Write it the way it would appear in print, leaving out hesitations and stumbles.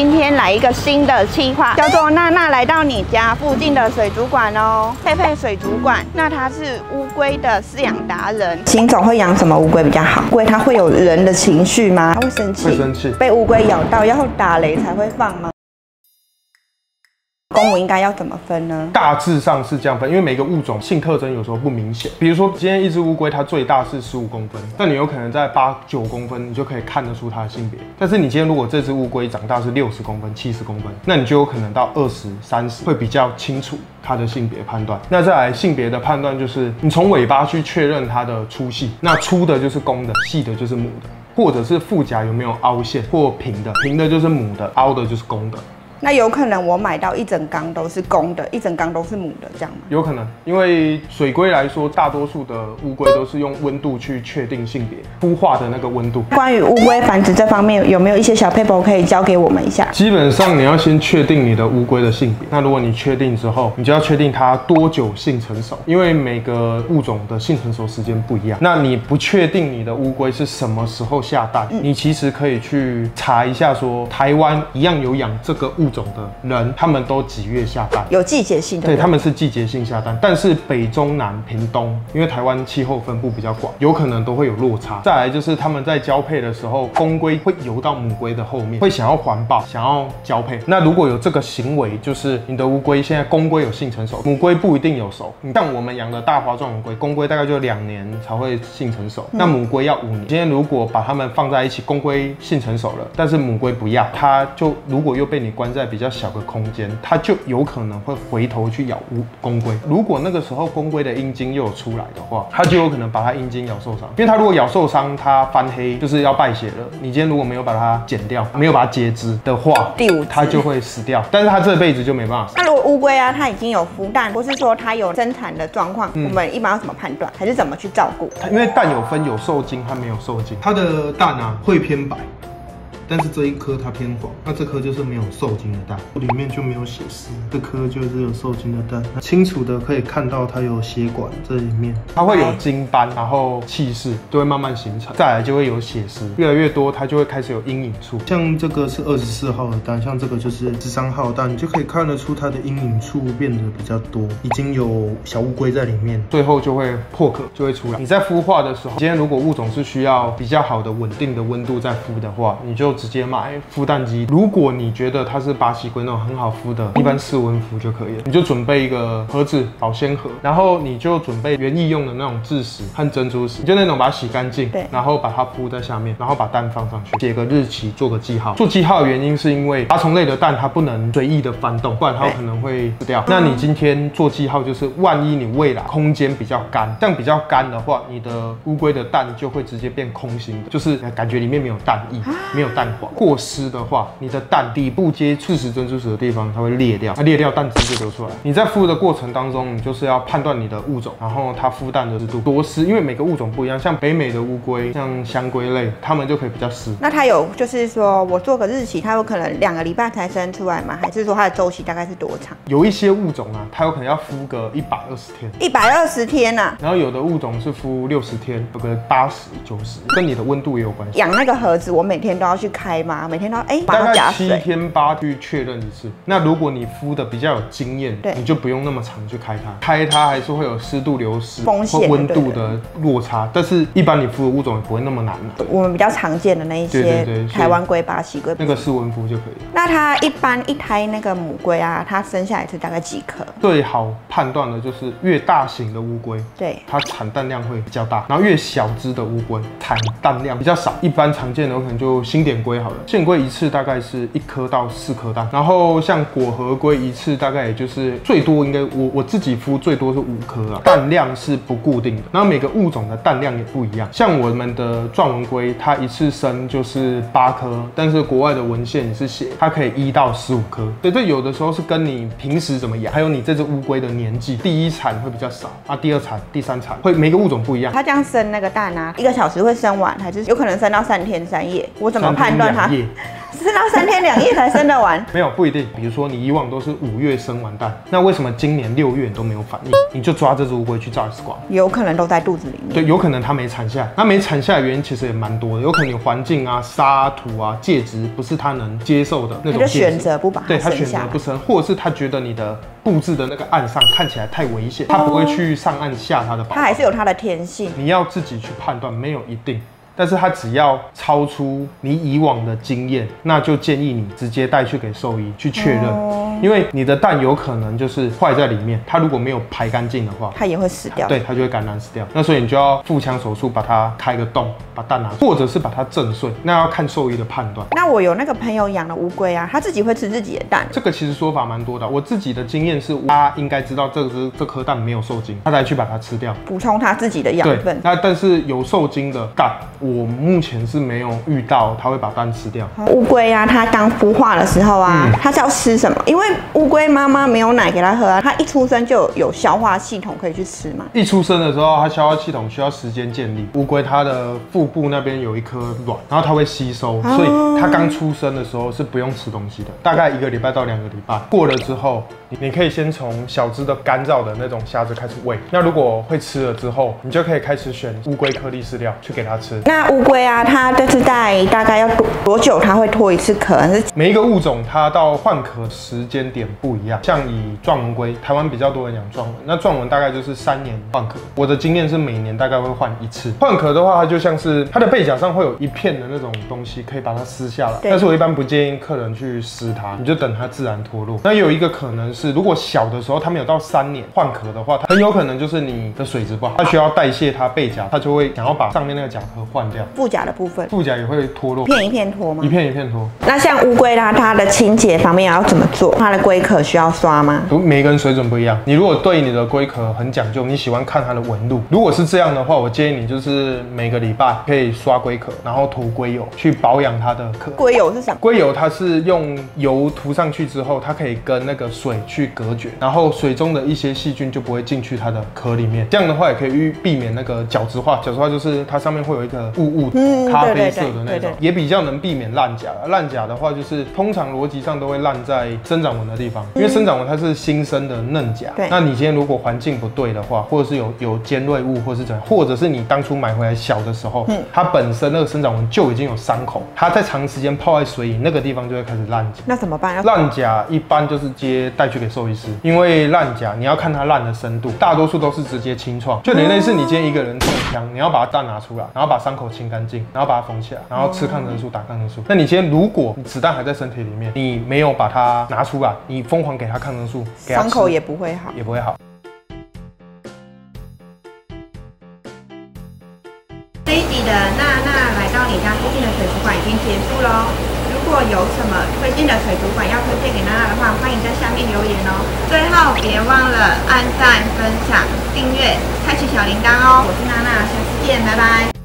今天来一个新的企划，叫做娜娜来到你家附近的水族馆哦。佩佩水族馆，那它是乌龟的饲养达人。邢总会养什么乌龟比较好？乌龟它会有人的情绪吗？它会生气？ 会生气。被乌龟咬到要打雷才会放吗？ 公母应该要怎么分呢？ 大致上是这样分，因为每个物种性特征有时候不明显。比如说，今天一只乌龟它最大是15公分，那你有可能在8、9公分，你就可以看得出它的性别。但是你今天如果这只乌龟长大是60公分、70公分，那你就有可能到20、30会比较清楚它的性别判断。那再来性别的判断就是你从尾巴去确认它的粗细，那粗的就是公的，细的就是母的，或者是腹甲有没有凹陷或平的，平的就是母的，凹的就是公的。 那有可能我买到一整缸都是公的，一整缸都是母的，这样吗？ 有可能，因为水龟来说，大多数的乌龟都是用温度去确定性别，孵化的那个温度。关于乌龟繁殖这方面，有没有一些小撇步可以教给我们一下？基本上你要先确定你的乌龟的性别。那如果你确定之后，你就要确定它多久性成熟，因为每个物种的性成熟时间不一样。那你不确定你的乌龟是什么时候下蛋，你其实可以去查一下说，台湾一样有养这个物种的人，他们都几月下蛋？有季节性的，对，他们是季节性下蛋，但是北中南屏东，因为台湾气候分布比较广，有可能都会有落差。再来就是他们在交配的时候，公龟会游到母龟的后面，会想要环抱，想要交配。那如果有这个行为，就是你的乌龟现在公龟有性成熟，母龟不一定有熟。像我们养的大花状乌龟，公龟大概就2年才会性成熟，那母龟要5年。今天如果把它们放在一起，公龟性成熟了，但是母龟不要，它就如果又被你关在比较小的空间，它就有可能会回头去咬公龟。如果那个时候公龟的阴茎又有出来的话，它就有可能把它阴茎咬受伤。因为它如果咬受伤，它翻黑就是要败血了。你今天如果没有把它剪掉，没有把它截肢的话，第5只它就会死掉。但是它这辈子就没办法死。那如果乌龟啊，它已经有孵蛋，或是说它有生产的状况，我们一般要怎么判断，还是怎么去照顾？因为蛋有分有受精和没有受精，它的蛋啊会偏白。 但是这一颗它偏黄，那这颗就是没有受精的蛋，里面就没有血丝。这颗就是有受精的蛋，那清楚的可以看到它有血管这里面，它会有精斑，然后气室就会慢慢形成，再来就会有血丝，越来越多它就会开始有阴影处。像这个是24号的蛋，像这个就是13号蛋，你就可以看得出它的阴影处变得比较多，已经有小乌龟在里面，最后就会破壳就会出来。你在孵化的时候，今天如果物种是需要比较好的稳定的温度在孵的话，你就 直接买孵蛋机。如果你觉得它是巴西龟那种很好孵的，一般室温孵就可以了。你就准备一个盒子，保鲜盒，然后你就准备园艺用的那种蛭石和珍珠石，就那种把它洗干净，对，然后把它铺在下面，然后把蛋放上去，写个日期，做个记号。做记号的原因是因为爬虫类的蛋它不能随意的翻动，不然它可能会死掉。那你今天做记号，就是万一你未来空间比较干，这样比较干的话，你的乌龟的蛋就会直接变空心的，就是感觉里面没有蛋液，没有蛋黄。 过湿的话，你的蛋底部接赤石珍珠石的地方，它会裂掉，那裂掉蛋汁就流出来。你在孵的过程当中，你就是要判断你的物种，然后它孵蛋的湿度多湿，因为每个物种不一样。像北美的乌龟，像香龟类，它们就可以比较湿。那它有就是说我做个日期，它有可能2个礼拜才生出来吗？还是说它的周期大概是多长？有一些物种啊，它有可能要孵个120天，120天啊。然后有的物种是孵60天，有个80、90，跟你的温度也有关系。养那个盒子，我每天都要去开吗？ 每天都大概7天8去确认一次。那如果你孵的比较有经验，你就不用那么长去开它。开它还是会有湿度流失、风险、温度的落差。但是一般你孵的物种也不会那么难。我们比较常见的那一些台湾龟、巴西龟，那个室温孵就可以了。那它一般一胎那个母龟啊，它生下来是大概几颗？最好判断的就是越大型的乌龟，对，它产蛋量会比较大，然后越小只的乌龟产蛋量比较少。一般常见的可能就新点龟好了。 线龟一次大概是1颗到4颗蛋，然后像果核龟一次大概也就是最多应该我自己孵最多是5颗啊，蛋量是不固定的，然后每个物种的蛋量也不一样。像我们的钻纹龟，它一次生就是8颗，但是国外的文献也是写它可以1到15颗，所以这有的时候是跟你平时怎么养，还有你这只乌龟的年纪，第1产会比较少啊，第2产、第3产会每个物种不一样。它这样生那个蛋啊，1个小时会生完，还是有可能生到3天3夜？我怎么判断它？是到 3天2夜才生得完？ 没有，不一定。比如说你以往都是5月生完蛋，那为什么今年6月你都没有反应？你就抓这只乌龟去照 X 光， 有可能都在肚子里面。 对，有可能它没产下来。那没产下来的原因其实也蛮多的，有可能你环境啊、沙土啊、介质不是它能接受的那种介质， 他就选择不把它对，他选生下来。 择不生，或者是他觉得你的布置的那个岸上看起来太危险，他不会去上岸下他的宝宝。 它还是有它的天性， 你要自己去判断，没有一定。但是它只要超出你以往的经验，那就建议你直接带去给兽医去确认，因为你的蛋有可能就是坏在里面，它如果没有排干净的话， 它也会死掉。 对，它就会感染死掉。那所以你就要腹腔手术把它开个洞，把蛋拿出，或者是把它震碎，那要看兽医的判断。 那我有那个朋友养的乌龟啊，他自己会吃自己的蛋。 这个其实说法蛮多的，我自己的经验是，他应该知道这颗蛋没有受精，他才去把它吃掉， 补充他自己的养分。 那但是有受精的蛋，我目前是没有遇到他会把蛋吃掉。 乌龟啊，它刚孵化的时候啊，它是要吃什么？因为乌龟妈妈没有奶给它喝啊，它一出生就有消化系统可以去吃嘛。 一出生的时候，它消化系统需要时间建立。乌龟它的腹部那边有一颗卵，然后它会吸收，所以它刚出生的时候是不用吃东西的，大概1个礼拜到2个礼拜。过了之后，你可以先从小只的干燥的那种虾子开始喂。那如果会吃了之后，你就可以开始选乌龟颗粒饲料去给它吃。 那乌龟啊，它就是在大概要多久它会脱一次壳？ 每一个物种它到换壳时间点不一样。像以壮纹龟，台湾比较多人养壮纹，那壮纹大概就是3年换壳。我的经验是每年大概会换1次。换壳的话，它就像是它的背甲上会有一片的那种东西，可以把它撕下来。但是我一般不建议客人去撕它，你就等它自然脱落。那有一个可能是，如果小的时候它没有到3年换壳的话，它很有可能就是你的水质不好，它需要代谢它背甲，它就会想要把上面那个甲壳换掉。 腹甲的部分， 腹甲也会脱落， 一片一片脱吗？ 一片一片脱。 那像乌龟啦，它的清洁方面要怎么做？它的龟壳需要刷吗？ 每个人水准不一样。你如果对你的龟壳很讲究，你喜欢看它的纹路，如果是这样的话，我建议你就是每个礼拜可以刷龟壳，然后涂龟油去保养它的壳。 龟油是什么？ 龟油它是用油涂上去之后，它可以跟那个水去隔绝，然后水中的一些细菌就不会进去它的壳里面。这样的话也可以避免那个角质化。角质化就是它上面会有一个雾咖啡色的那种，也比较能避免烂甲。烂甲的话就是通常逻辑上都会烂在生长纹的地方，因为生长纹它是新生的嫩甲。那你今天如果环境不对的话，或者是有尖锐物，或是怎样，或者是你当初买回来小的时候，它本身那个生长纹就已经有伤口，它在长时间泡在水里，那个地方就会开始烂甲。 那怎么办？ 烂甲一般就是直接带去给兽医师，因为烂甲你要看它烂的深度，大多数都是直接清创，就类似你今天一个人中枪，你要把它蛋拿出来，然后把伤口清干净，然后把它缝起来，然后吃抗生素打抗生素。那你今天如果你子弹还在身体里面，你没有把它拿出来，你疯狂给它抗生素，给它吃， 伤口也不会好， 也不会好。 这一集的娜来到你家附近的水族馆已经结束喽。如果有什么推荐的水族馆要推荐给娜的话，欢迎在下面留言哦。最后别忘了按赞、分享、订阅、开启小铃铛哦。我是娜，下次见，拜拜。